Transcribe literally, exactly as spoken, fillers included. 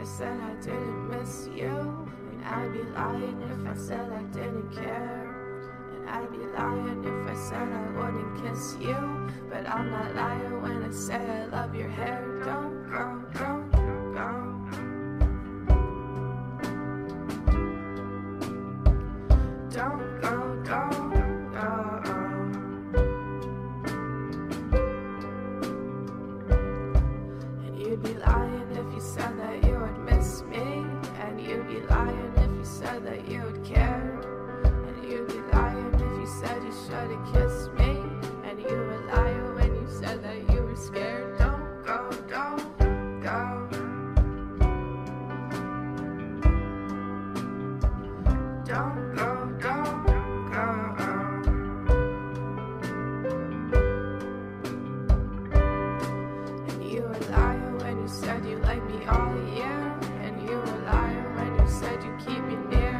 said I didn't miss you, and I'd be lying if I said I didn't care. And I'd be lying if I said I wouldn't kiss you, but I'm not lying when I say I love your hair. Don't go, don't go. Don't go, don't go. And you'd be lying if you said that you would miss me, and you'd be lying if you said that you would care. And you'd be lying if you said you should have kissed me, and you were lying when you said that you were scared. Don't go, don't go. Don't go, don't go. And you were lying when you said you liked me all year, and you were lying when you said you keep me near.